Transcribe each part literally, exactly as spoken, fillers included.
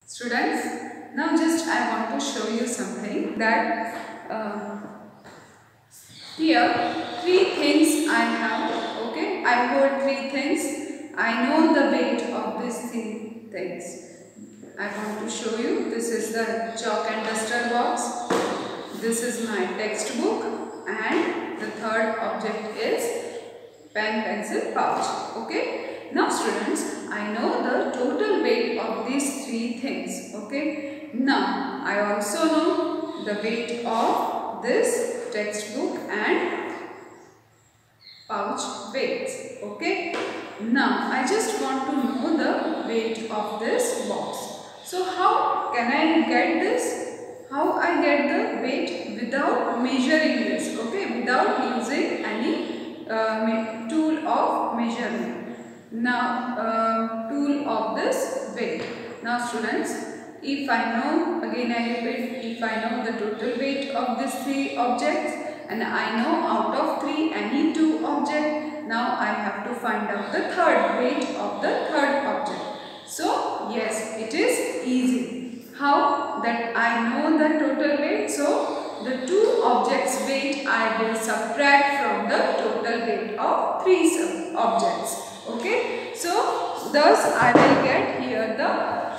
Students, now just I want to show you something that uh, here three things I have. Okay, I heard three things. I know the weight of these three things. I want to show you. This is the chalk and duster box. This is my textbook, and the third object is pen pencil pouch. Okay. Now students, I know the total weight of these three things. Okay. Now I also know the weight of this textbook and pouch weights. Okay. Now I just want to know the weight of this box. So how can I get this? How I get the weight without measuring this? Okay. Without using any uh, tool of measurement. Now uh, tool of this weight. Now students, if I know, again I repeat, if I know the total weight of these three objects and I know out of three any two object, now I have to find out the third weight of the third object. So yes, it is easy. How that I know the total weight? So the two objects weight I will subtract from the total weight of three objects. Okay, so thus I will get here the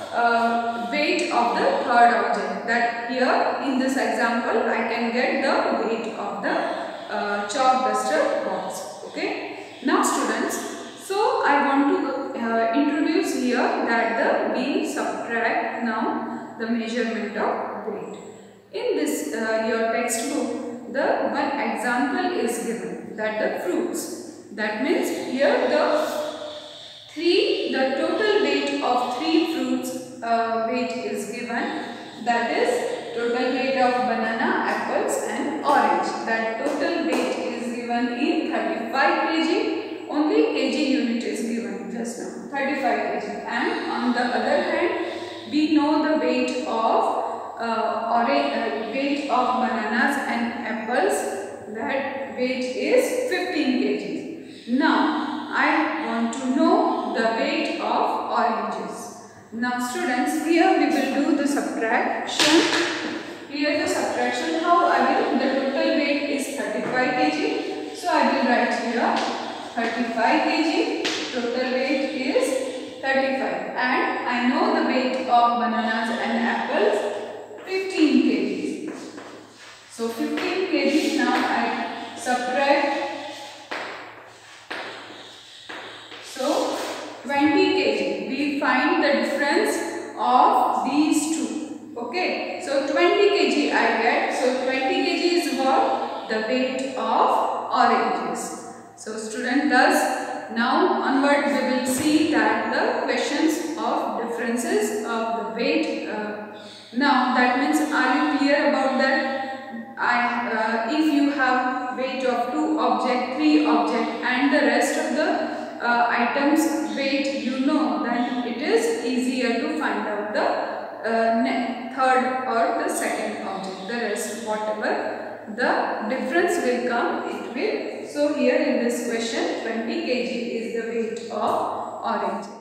uh, weight of the third object. That here in this example I can get the weight of the uh, chalk duster box. Okay, now students, so I want to uh, introduce here that the we subtract now the measurement of weight. In this uh, your textbook, the one example is given, that the fruits. That means here the three, the total weight of three fruits uh, weight is given. That is total weight of banana, apples and orange. That total weight is given in thirty-five kilograms. Only kg unit is given just now, thirty-five kilograms. And on the other hand, we know the weight of uh, orange, uh, weight of bananas and apples. That weight is fifteen kilograms. Now I want to know the weight of oranges. Now students, here we will do the subtraction. Here the subtraction, how I will, the total weight is thirty-five kilograms. So I will write here thirty-five kilograms, total weight is thirty-five. And I know the weight of bananas and apples fifteen kilograms. So fifteen kilograms, now I subtract twenty kilograms. We find the difference of these two. Okay. So twenty kilograms I get. So twenty kilograms is what? The weight of oranges. So student, thus now onward we will see that the questions of differences of the weight. Uh, now that means, are you clear about that? I uh, if you have weight of two object, three object and the rest of the Uh, items weight you know, then it is easier to find out the uh, third or the second object. The rest, whatever the difference will come, it will. So here in this question, twenty kilograms is the weight of orange.